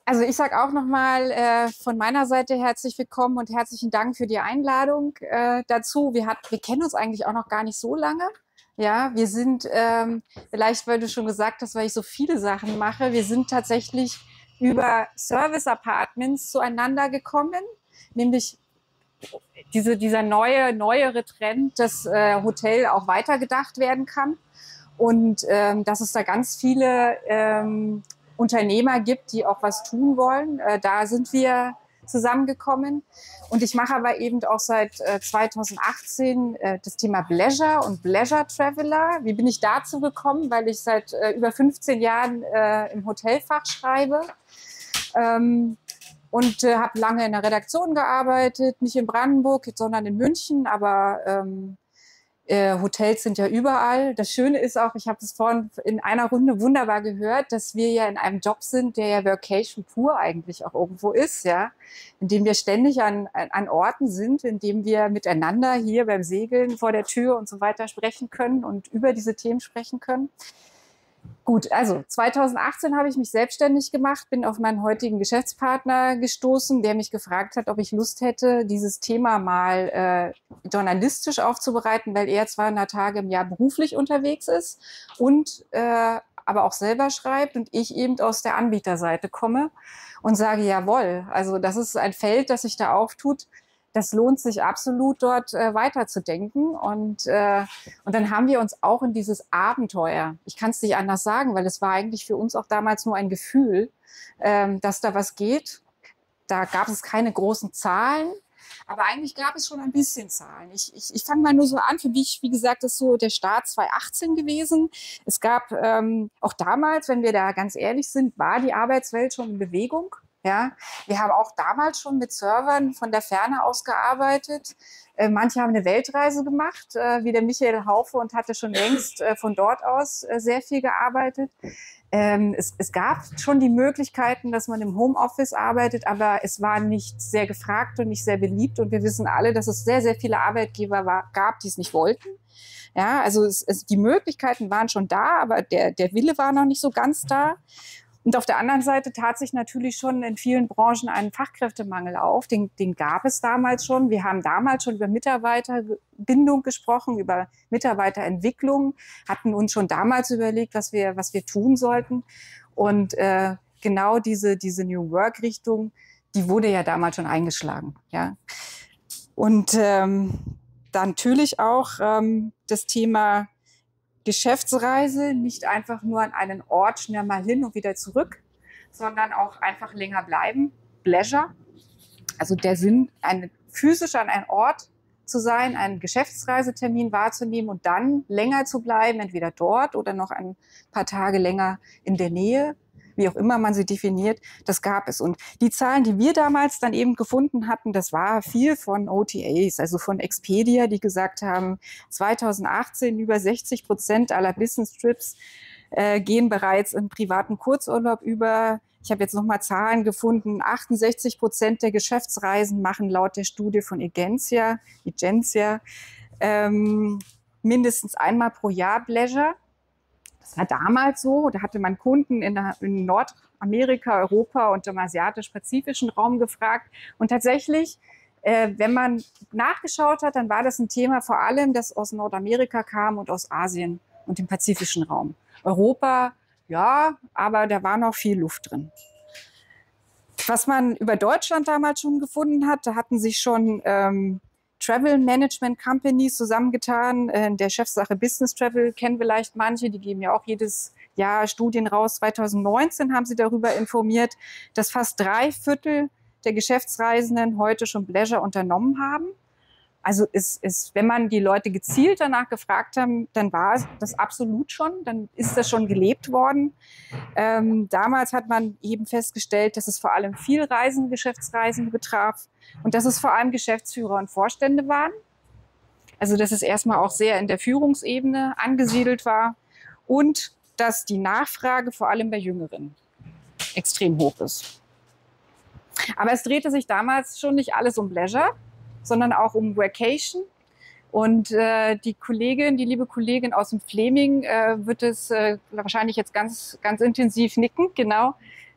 Also ich sage auch nochmal von meiner Seite herzlich willkommen und herzlichen Dank für die Einladung dazu. Wir kennen uns eigentlich auch noch gar nicht so lange. Ja, wir sind, vielleicht weil du schon gesagt hast, weil ich so viele Sachen mache, wir sind tatsächlich über Service Apartments zueinander gekommen, nämlich dieser neuere Trend, dass Hotel auch weitergedacht werden kann und dass es da ganz viele Unternehmer gibt, die auch was tun wollen. Da sind wir zusammengekommen. Und ich mache aber eben auch seit 2018 das Thema Bleisure und Bleisure Traveler. Wie bin ich dazu gekommen? Weil ich seit über 15 Jahren im Hotelfach schreibe. Und habe lange in der Redaktion gearbeitet, nicht in Brandenburg, sondern in München, aber Hotels sind ja überall. Das Schöne ist auch, ich habe es vorhin in einer Runde wunderbar gehört, dass wir ja in einem Job sind, der ja Workation pur eigentlich auch irgendwo ist, ja, in dem wir ständig an Orten sind, in dem wir miteinander hier beim Segeln vor der Tür und so weiter sprechen können und über diese Themen sprechen können. Gut, also 2018 habe ich mich selbstständig gemacht, bin auf meinen heutigen Geschäftspartner gestoßen, der mich gefragt hat, ob ich Lust hätte, dieses Thema mal journalistisch aufzubereiten, weil er 200 Tage im Jahr beruflich unterwegs ist und aber auch selber schreibt und ich eben aus der Anbieterseite komme und sage, jawohl, also das ist ein Feld, das sich da auftut. Das lohnt sich absolut, dort weiterzudenken. Und dann haben wir uns auch in dieses Abenteuer, ich kann es nicht anders sagen, weil es war eigentlich für uns auch damals nur ein Gefühl, dass da was geht. Da gab es keine großen Zahlen, aber eigentlich gab es schon ein bisschen Zahlen. Ich fange mal nur so an. Für mich, wie gesagt, ist so der Start 2018 gewesen. Es gab auch damals, wenn wir da ganz ehrlich sind, war die Arbeitswelt schon in Bewegung. Ja, wir haben auch damals schon mit Servern von der Ferne aus gearbeitet. Manche haben eine Weltreise gemacht, wie der Michael Haufe, und hatte schon längst von dort aus sehr viel gearbeitet. Es gab schon die Möglichkeiten, dass man im Homeoffice arbeitet, aber es war nicht sehr gefragt und nicht sehr beliebt. Und wir wissen alle, dass es sehr, sehr viele Arbeitgeber gab, die es nicht wollten. Ja, also die Möglichkeiten waren schon da, aber der Wille war noch nicht so ganz da. Und auf der anderen Seite tat sich natürlich schon in vielen Branchen ein Fachkräftemangel auf. Den gab es damals schon. Wir haben damals schon über Mitarbeiterbindung gesprochen, über Mitarbeiterentwicklung, hatten uns schon damals überlegt, was wir tun sollten. Und genau diese New Work-Richtung, die wurde ja damals schon eingeschlagen. Ja. Und dann natürlich auch das Thema Geschäftsreise, nicht einfach nur an einen Ort schnell mal hin und wieder zurück, sondern auch einfach länger bleiben. Bleisure, also der Sinn, physisch an einem Ort zu sein, einen Geschäftsreisetermin wahrzunehmen und dann länger zu bleiben, entweder dort oder noch ein paar Tage länger in der Nähe, wie auch immer man sie definiert, das gab es. Und die Zahlen, die wir damals dann eben gefunden hatten, das war viel von OTAs, also von Expedia, die gesagt haben, 2018 über 60% aller Business Trips gehen bereits in privaten Kurzurlaub über. Ich habe jetzt nochmal Zahlen gefunden. 68% der Geschäftsreisen machen laut der Studie von Egencia mindestens einmal pro Jahr Bleisure. Das war damals so. Da hatte man Kunden in Nordamerika, Europa und im asiatisch-pazifischen Raum gefragt. Und tatsächlich, wenn man nachgeschaut hat, dann war das ein Thema vor allem, das aus Nordamerika kam und aus Asien und dem pazifischen Raum. Europa, ja, aber da war noch viel Luft drin. Was man über Deutschland damals schon gefunden hat, da hatten sich schon Travel Management Companies zusammengetan. Der Chefsache Business Travel kennen vielleicht manche, die geben ja auch jedes Jahr Studien raus. 2019 haben sie darüber informiert, dass fast 3/4 der Geschäftsreisenden heute schon Bleisure unternommen haben. Also wenn man die Leute gezielt danach gefragt haben, dann war das absolut schon, dann ist das schon gelebt worden. Damals hat man eben festgestellt, dass es vor allem viel Geschäftsreisen betraf und dass es vor allem Geschäftsführer und Vorstände waren. Also dass es erstmal auch sehr in der Führungsebene angesiedelt war und dass die Nachfrage vor allem bei Jüngeren extrem hoch ist. Aber es drehte sich damals schon nicht alles um Bleisure, sondern auch um Workation. Und die liebe Kollegin aus dem Fleming wird es wahrscheinlich jetzt ganz, ganz intensiv nicken, genau.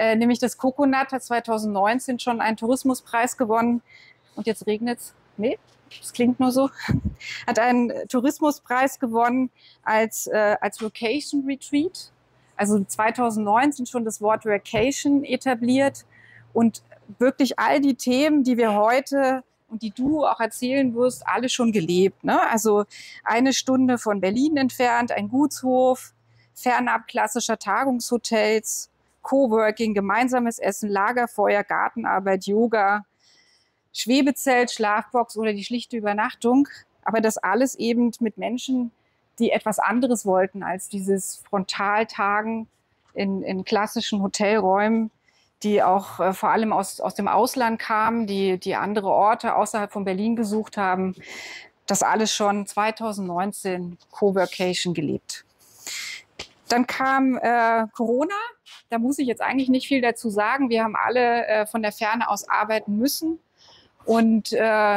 nämlich das Coconut hat 2019 schon einen Tourismuspreis gewonnen. Und jetzt regnet's. Nee, das klingt nur so. Hat einen Tourismuspreis gewonnen als Vacation Retreat. Also 2019 schon das Wort Vacation etabliert und wirklich all die Themen, die wir heute und die du auch erzählen wirst, alle schon gelebt. Ne? Also 1 Stunde von Berlin entfernt, ein Gutshof, fernab klassischer Tagungshotels, Coworking, gemeinsames Essen, Lagerfeuer, Gartenarbeit, Yoga, Schwebezelt, Schlafbox oder die schlichte Übernachtung. Aber das alles eben mit Menschen, die etwas anderes wollten als dieses Frontaltagen in klassischen Hotelräumen, die auch vor allem aus dem Ausland kamen, die andere Orte außerhalb von Berlin besucht haben. Das alles schon 2019 Coworkation gelebt. Dann kam Corona. Da muss ich jetzt eigentlich nicht viel dazu sagen. Wir haben alle von der Ferne aus arbeiten müssen. Und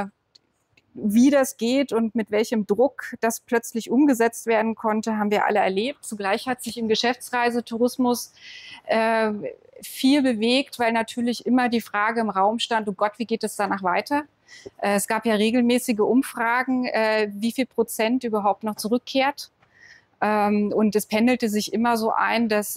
wie das geht und mit welchem Druck das plötzlich umgesetzt werden konnte, haben wir alle erlebt. Zugleich hat sich im Geschäftsreisetourismus viel bewegt, weil natürlich immer die Frage im Raum stand, oh Gott, wie geht es danach weiter? Es gab ja regelmäßige Umfragen, wie viel Prozent überhaupt noch zurückkehrt. Und es pendelte sich immer so ein, dass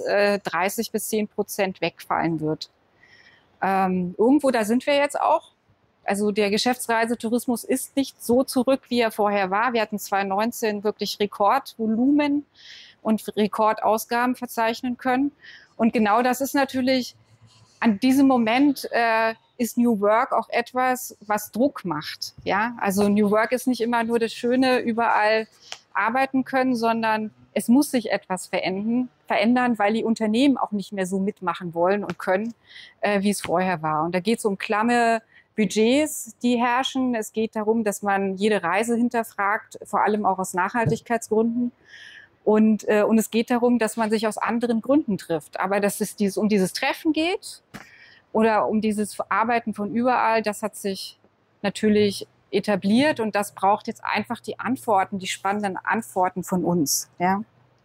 30-10% wegfallen wird. Irgendwo, da sind wir jetzt auch. Also der Geschäftsreisetourismus ist nicht so zurück, wie er vorher war. Wir hatten 2019 wirklich Rekordvolumen und Rekordausgaben verzeichnen können. Und genau das ist natürlich, an diesem Moment ist New Work auch etwas, was Druck macht. Ja? Also New Work ist nicht immer nur das Schöne, überall arbeiten können, sondern es muss sich etwas verändern, weil die Unternehmen auch nicht mehr so mitmachen wollen und können, wie es vorher war. Und da geht es um klamme Budgets, die herrschen. Es geht darum, dass man jede Reise hinterfragt, vor allem auch aus Nachhaltigkeitsgründen. Und es geht darum, dass man sich aus anderen Gründen trifft. Aber dass es um dieses Treffen geht oder um dieses Arbeiten von überall, das hat sich natürlich etabliert und das braucht jetzt einfach die Antworten, die spannenden Antworten von uns. Ja.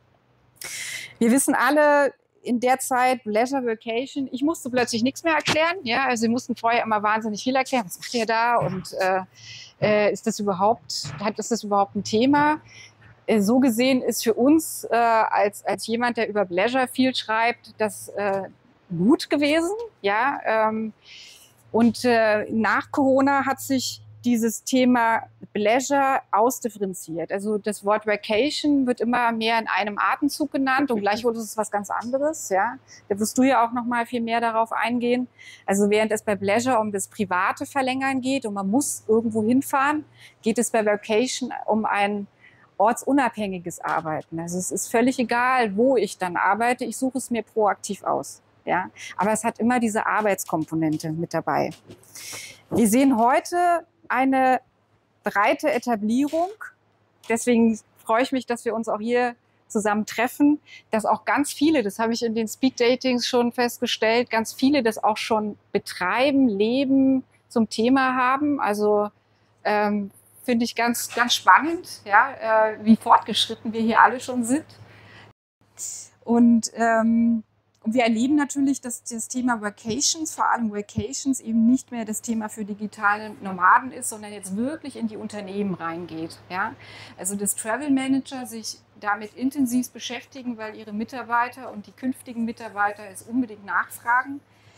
Wir wissen alle, in der Zeit Leisure Vacation, ich musste plötzlich nichts mehr erklären. Ja, also wir mussten vorher immer wahnsinnig viel erklären. Was macht ihr da? Und ist das überhaupt ein Thema? So gesehen ist für uns als jemand, der über Leisure viel schreibt, das gut gewesen. Ja, und nach Corona hat sich dieses Thema Leisure ausdifferenziert. Also das Wort Vacation wird immer mehr in einem Atemzug genannt und gleichwohl ist es was ganz anderes. Ja, da wirst du ja auch noch mal viel mehr darauf eingehen. Also während es bei Leisure um das private Verlängern geht und man muss irgendwo hinfahren, geht es bei Vacation um ein ortsunabhängiges Arbeiten. Also es ist völlig egal, wo ich dann arbeite. Ich suche es mir proaktiv aus. Ja, aber es hat immer diese Arbeitskomponente mit dabei. Wir sehen heute eine breite Etablierung. Deswegen freue ich mich, dass wir uns auch hier zusammen treffen, dass auch ganz viele, das habe ich in den Speed-Datings schon festgestellt, ganz viele das auch schon betreiben, leben, zum Thema haben. Also finde ich ganz, ganz spannend, ja, wie fortgeschritten wir hier alle schon sind. Und wir erleben natürlich, dass das Thema Vacations, vor allem Vacations, eben nicht mehr das Thema für digitale Nomaden ist, sondern jetzt wirklich in die Unternehmen reingeht. Ja? Also dass Travel Manager sich damit intensiv beschäftigen, weil ihre Mitarbeiter und die künftigen Mitarbeiter es unbedingt nachfragen.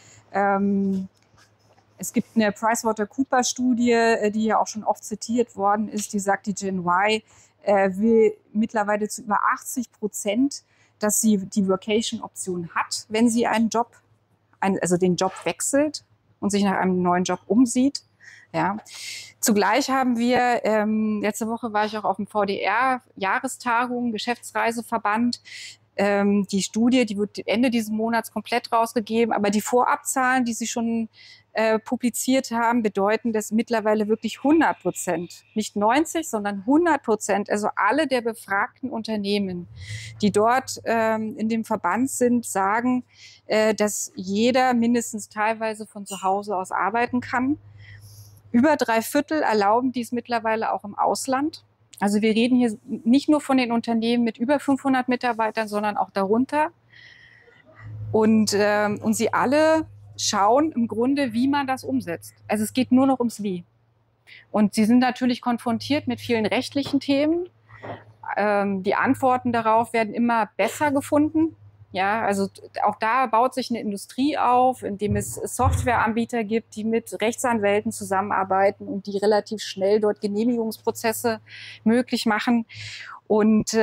Es gibt eine PricewaterhouseCoopers-Studie, die ja auch schon oft zitiert worden ist, die sagt, die Gen Y will mittlerweile zu über 80%, dass sie die Vacation-Option hat, wenn sie einen Job, also den Job wechselt und sich nach einem neuen Job umsieht. Ja. Zugleich haben wir, letzte Woche war ich auch auf dem VDR-Jahrestagung, Geschäftsreiseverband. Die Studie, die wird Ende dieses Monats komplett rausgegeben, aber die Vorabzahlen, die sie schon publiziert haben, bedeuten, dass mittlerweile wirklich 100%, nicht 90, sondern 100%, also alle der befragten Unternehmen, die dort in dem Verband sind, sagen, dass jeder mindestens teilweise von zu Hause aus arbeiten kann. Über 3/4 erlauben dies mittlerweile auch im Ausland. Also wir reden hier nicht nur von den Unternehmen mit über 500 Mitarbeitern, sondern auch darunter. Und sie alle schauen im Grunde, wie man das umsetzt. Also es geht nur noch ums Wie. Und sie sind natürlich konfrontiert mit vielen rechtlichen Themen. Die Antworten darauf werden immer besser gefunden. Ja, also auch da baut sich eine Industrie auf, in dem es Softwareanbieter gibt, die mit Rechtsanwälten zusammenarbeiten und die relativ schnell dort Genehmigungsprozesse möglich machen. Und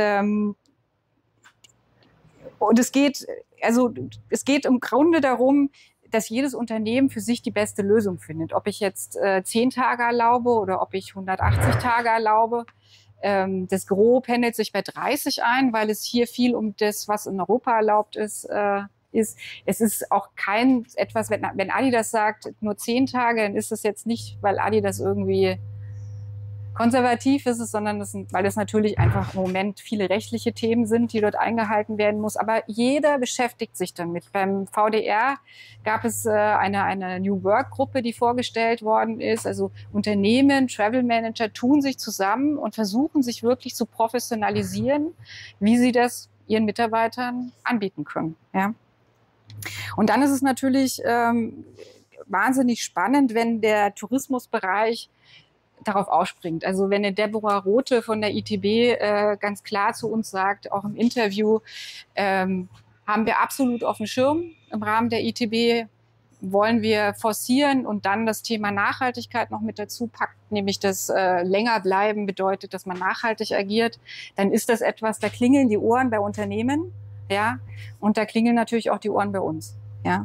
es geht im Grunde darum, dass jedes Unternehmen für sich die beste Lösung findet. Ob ich jetzt 10 Tage erlaube oder ob ich 180 Tage erlaube. Das Gros pendelt sich bei 30 ein, weil es hier viel um das, was in Europa erlaubt ist. Es ist auch kein etwas, wenn Adidas sagt, nur 10 Tage, dann ist das jetzt nicht, weil Adidas irgendwie konservativ ist, sondern weil das natürlich einfach im Moment viele rechtliche Themen sind, die dort eingehalten werden muss. Aber jeder beschäftigt sich damit. Beim VDR gab es eine New Work-Gruppe, die vorgestellt worden ist. Also Unternehmen, Travel Manager tun sich zusammen und versuchen sich wirklich zu professionalisieren, wie sie das ihren Mitarbeitern anbieten können. Ja? Und dann ist es natürlich wahnsinnig spannend, wenn der Tourismusbereich darauf ausspringt. Also wenn eine Deborah Rothe von der ITB ganz klar zu uns sagt, auch im Interview, haben wir absolut auf dem Schirm. Im Rahmen der ITB wollen wir forcieren und dann das Thema Nachhaltigkeit noch mit dazu packt, nämlich das länger bleiben bedeutet, dass man nachhaltig agiert. Dann ist das etwas, da klingeln die Ohren bei Unternehmen, ja, und da klingeln natürlich auch die Ohren bei uns, ja.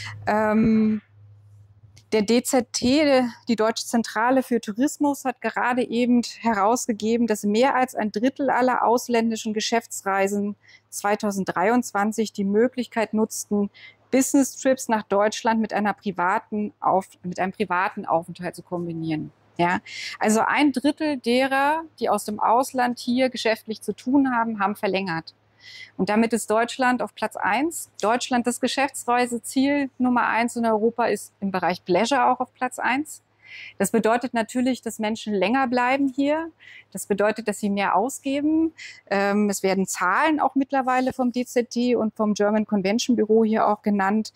Der DZT, die Deutsche Zentrale für Tourismus, hat gerade eben herausgegeben, dass mehr als ein Drittel aller ausländischen Geschäftsreisen 2023 die Möglichkeit nutzten, Business-Trips nach Deutschland mit einem privaten Aufenthalt zu kombinieren. Ja, also ein Drittel derer, die aus dem Ausland hier geschäftlich zu tun haben, haben verlängert. Und damit ist Deutschland auf Platz 1. Deutschland das Geschäftsreiseziel Nummer 1 in Europa ist im Bereich Pleasure auch auf Platz 1. Das bedeutet natürlich, dass Menschen länger bleiben hier. Das bedeutet, dass sie mehr ausgeben. Es werden Zahlen auch mittlerweile vom DZT und vom German Convention Bureau hier auch genannt.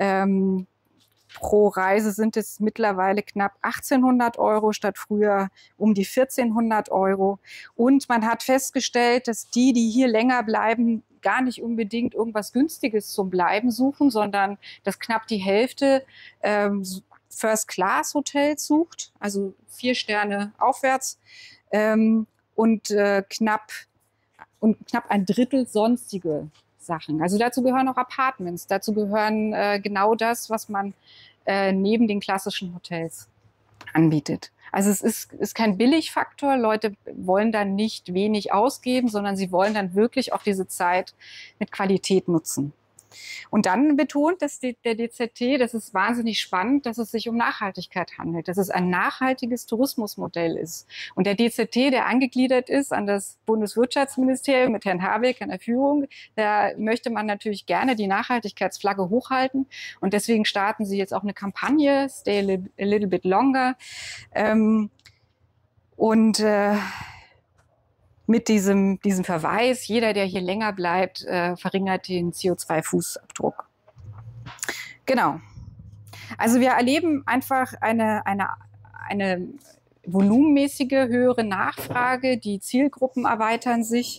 Pro Reise sind es mittlerweile knapp 1.800 € statt früher um die 1.400 €. Und man hat festgestellt, dass die hier länger bleiben, gar nicht unbedingt irgendwas Günstiges zum Bleiben suchen, sondern dass knapp die Hälfte First-Class-Hotels sucht, also 4 Sterne aufwärts, und knapp ein Drittel sonstige Sachen. Also dazu gehören auch Apartments, dazu gehören genau das, was man neben den klassischen Hotels anbietet. Also es ist kein Billigfaktor. Leute wollen dann nicht wenig ausgeben, sondern sie wollen dann wirklich auch diese Zeit mit Qualität nutzen. Und dann betont der DZT, das ist wahnsinnig spannend, dass es sich um Nachhaltigkeit handelt, dass es ein nachhaltiges Tourismusmodell ist. Und der DZT, der angegliedert ist an das Bundeswirtschaftsministerium mit Herrn Habeck an der Führung, da möchte man natürlich gerne die Nachhaltigkeitsflagge hochhalten. Und deswegen starten sie jetzt auch eine Kampagne, Stay a Little Bit Longer. Mit diesem Verweis, jeder, der hier länger bleibt, verringert den CO2-Fußabdruck. Genau. Also wir erleben einfach eine volumenmäßige höhere Nachfrage, die Zielgruppen erweitern sich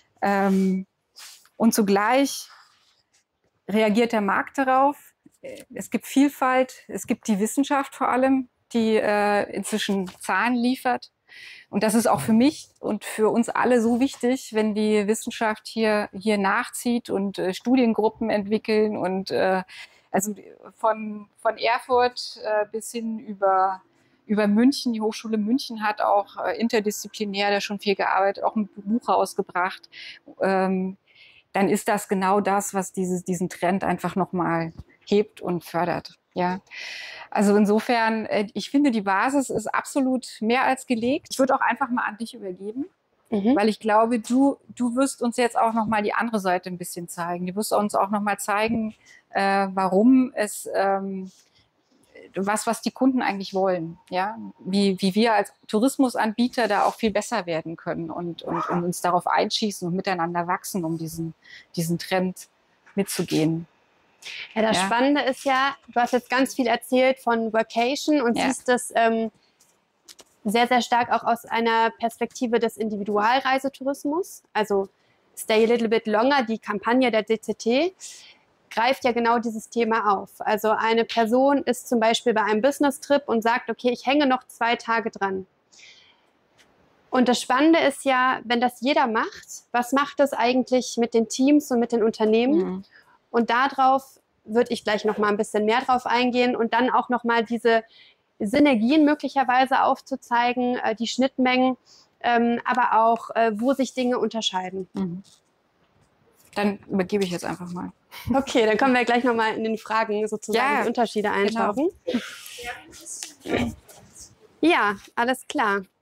und zugleich reagiert der Markt darauf. Es gibt Vielfalt, es gibt die Wissenschaft vor allem, die inzwischen Zahlen liefert. Und das ist auch für mich und für uns alle so wichtig, wenn die Wissenschaft hier nachzieht und Studiengruppen entwickeln und also von Erfurt bis hin über München. Die Hochschule München hat auch interdisziplinär da schon viel gearbeitet, auch ein Buch rausgebracht. Dann ist das genau das, was diesen Trend einfach nochmal hebt und fördert. Ja, also insofern, ich finde, die Basis ist absolut mehr als gelegt. Ich würde auch einfach mal an dich übergeben, weil ich glaube, du wirst uns jetzt auch nochmal die andere Seite ein bisschen zeigen. Du wirst uns auch nochmal zeigen, warum es, was die Kunden eigentlich wollen, ja, wie wir als Tourismusanbieter da auch viel besser werden können und uns darauf einschießen und miteinander wachsen, um diesen Trend mitzugehen. Ja, das Spannende ist ja, du hast jetzt ganz viel erzählt von Workation und siehst das sehr, sehr stark auch aus einer Perspektive des Individualreisetourismus. Also Stay a Little Bit Longer, die Kampagne der DCT, greift ja genau dieses Thema auf. Also eine Person ist zum Beispiel bei einem Business-Trip und sagt, okay, ich hänge noch 2 Tage dran. Und das Spannende ist ja, wenn das jeder macht, was macht das eigentlich mit den Teams und mit den Unternehmen? Mhm. Und darauf würde ich gleich noch mal ein bisschen mehr drauf eingehen und dann auch noch mal diese Synergien möglicherweise aufzuzeigen, die Schnittmengen, aber auch, wo sich Dinge unterscheiden. Mhm. Dann übergebe ich jetzt einfach mal. Okay, dann können wir gleich noch mal in den Fragen sozusagen die Unterschiede eintauchen. Genau. Ja, alles klar.